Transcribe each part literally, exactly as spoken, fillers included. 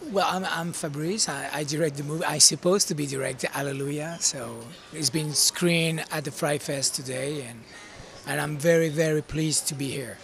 Well, I'm, I'm Fabrice. I, I direct the movie. I supposed to be directing Alleluia, so it's been screened at the Frightfest today, and and I'm very very pleased to be here.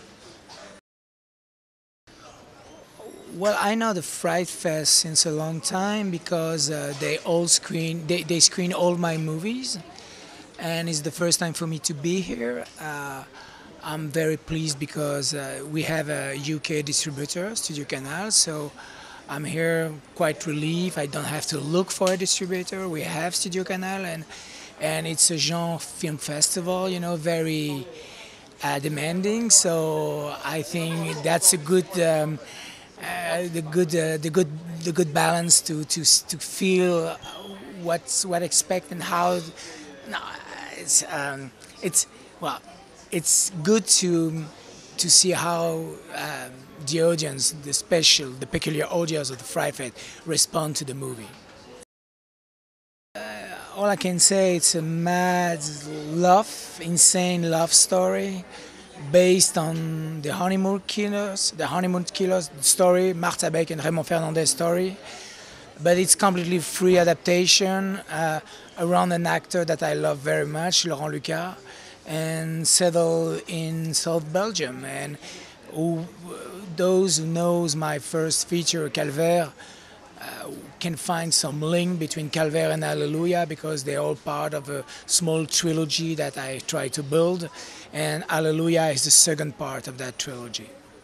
Well, I know the Frightfest since a long time because uh, they all screen they, they screen all my movies, and it's the first time for me to be here. Uh, I'm very pleased because uh, we have a U K distributor, Studio Canal, so I'm here quite relieved. I don't have to look for a distributor. We have Studio Canal, and and it's a genre film festival, you know, very uh, demanding. So I think that's a good, um, uh, the good, uh, the good, the good balance to to to feel what's what expect and how. No, it's um, it's well, it's good to to see how. Um, the audience, the special, the peculiar audience of the Frightfest respond to the movie. Uh, all I can say, it's a mad love, insane love story based on the honeymoon killers, the honeymoon killers story, Martha Beck and Raymond Fernandez story. But it's completely free adaptation uh, around an actor that I love very much, Laurent Lucas, and settled in South Belgium. And who, those who knows my first feature, Calvaire, uh, can find some link between Calvaire and Alleluia because they're all part of a small trilogy that I try to build, and Alleluia is the second part of that trilogy.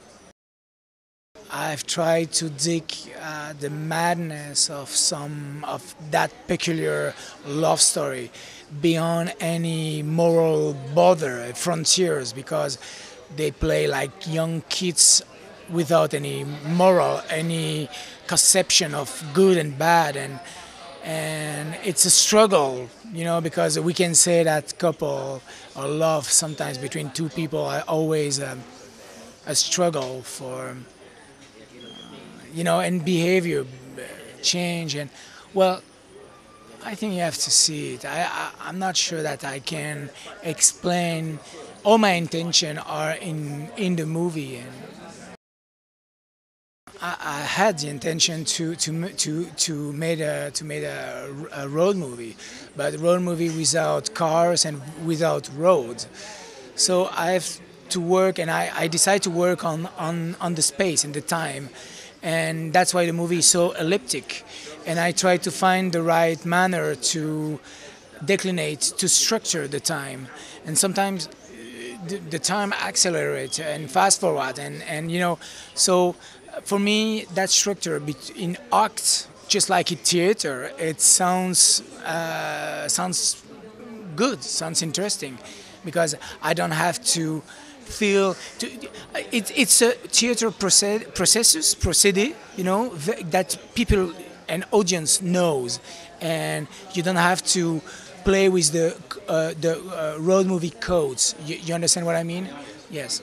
I've tried to dig uh, the madness of some of that peculiar love story beyond any moral border, frontiers, because they play like young kids without any moral, any conception of good and bad, and and it's a struggle, you know, because we can say that couple or love sometimes between two people are always um, a struggle for, you know, and behavior change, and well, I think you have to see it. I, I I'm not sure that I can explain. All my intentions are in in the movie, and I, I had the intention to to to to make a to make a, a road movie, but a road movie without cars and without roads. So I have to work, and I, I decide to work on, on on the space and the time, and that's why the movie is so elliptic. And I try to find the right manner to declinate, to structure the time, and sometimes the, the time accelerates and fast forward, and, and you know, so for me that structure in act, just like in theater, it sounds uh, sounds good, sounds interesting, because I don't have to feel to, it, it's a theater process, processus procedé, you know, that people and audience knows, and you don't have to play with the uh, the uh, road movie codes. You, you understand what I mean? Yes.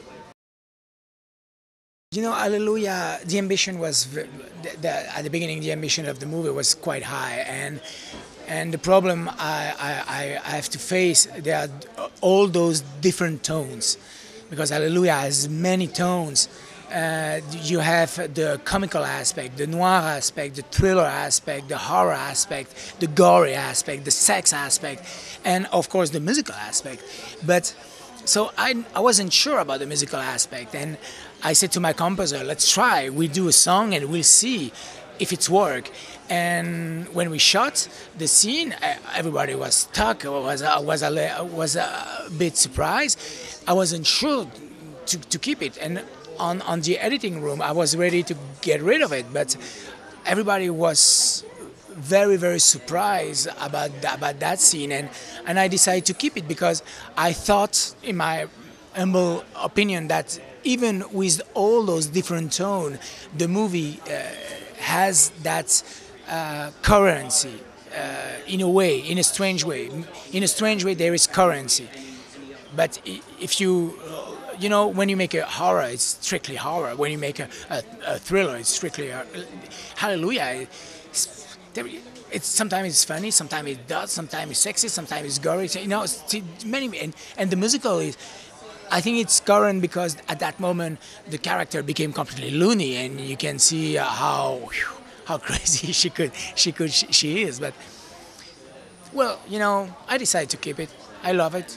You know, Alleluia, the ambition was, the, the, at the beginning, the ambition of the movie was quite high, and and the problem I, I, I have to face, there are all those different tones, because Alleluia has many tones. Uh, you have the comical aspect, the noir aspect, the thriller aspect, the horror aspect, the gory aspect, the sex aspect, and of course the musical aspect. But so I, I wasn't sure about the musical aspect, and I said to my composer, let's try, we do a song and we'll see if it's work. And when we shot the scene, everybody was stuck, was, was, a, was a bit surprised. I wasn't sure to, to keep it. And on, on the editing room, I was ready to get rid of it, but everybody was very, very surprised about, about that scene. And, and I decided to keep it because I thought, in my humble opinion, that even with all those different tones, the movie uh, has that uh, currency uh, in a way, in a strange way. In a strange way, there is currency. But if you, you know, when you make a horror, it's strictly horror. When you make a, a, a thriller, it's strictly a, Hallelujah. It's, it's sometimes it's funny, sometimes it does, sometimes it's sexy, sometimes it's gory. You know, it's many, and, and the musical is. I think it's current because at that moment the character became completely loony, and you can see uh, how whew, how crazy she could she could she, she is. But well, you know, I decided to keep it. I love it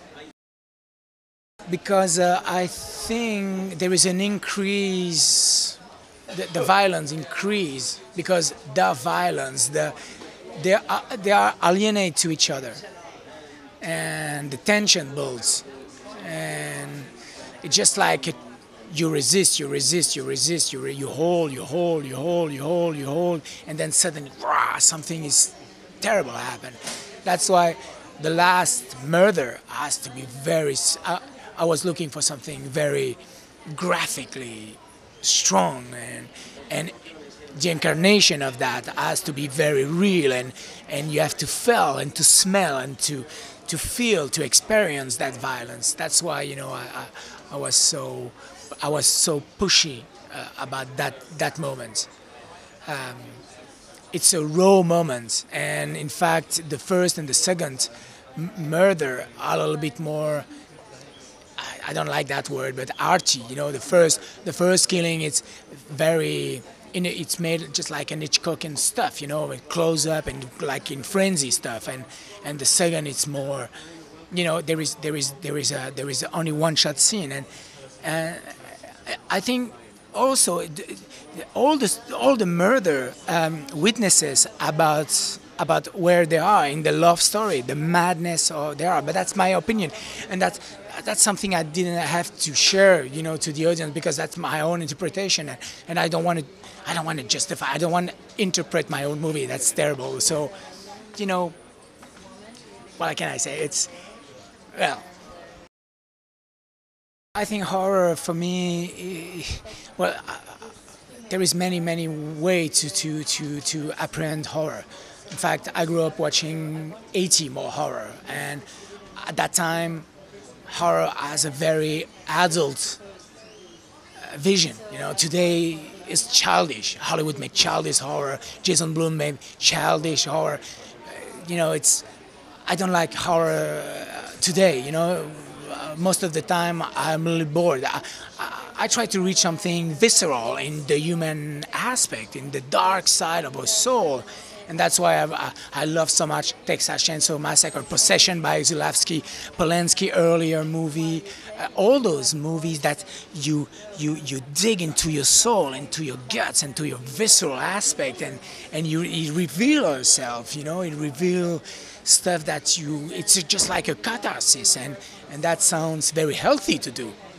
because uh, I think there is an increase, the, the violence increase because the violence, the they are, they are alienate to each other, and the tension builds, and it's just like it, you resist, you resist, you resist, you re, you hold, you hold, you hold, you hold, you hold, and then suddenly, rah, something is terrible happen. That's why the last murder has to be very. Uh, I was looking for something very graphically strong, and and the incarnation of that has to be very real, and and you have to feel and to smell and to to feel, to experience that violence. That's why, you know, I I, I was so I was so pushy uh, about that that moment. Um, it's a raw moment, and in fact, the first and the second m- murder are a little bit more. I, I don't like that word, but arty. You know, the first the first killing, it's very. In, it's made just like an Hitchcockian stuff, you know, with close up and like in frenzy stuff, and and the second it's more, you know, there is there is there is a there is only one shot scene, and uh, I think also all the all the murder um, witnesses about about where they are in the love story, the madness or they are, but that's my opinion, and that's that's something I didn't have to share, you know, to the audience because that's my own interpretation, and, and I don't want to. I don't want to justify. I don't want to interpret my own movie. That's terrible. So, you know, what can I say? It's well. I think horror for me, well, uh, there is many many ways to to to to apprehend horror. In fact, I grew up watching eighty more horror, and at that time, horror has a very adult vision. You know, today. It's childish. Hollywood made childish horror. Jason Blum made childish horror. You know, it's. I don't like horror today. You know, most of the time I'm really bored. I, I, I try to reach something visceral in the human aspect, in the dark side of our soul, and that's why I, I love so much Texas Chainsaw Massacre, Possession by Zulawski, Polanski earlier movie, uh, all those movies that you you you dig into your soul, into your guts, into your visceral aspect, and and you, you reveal yourself. You know, it reveal stuff that you. It's just like a catharsis, and and that sounds very healthy to do.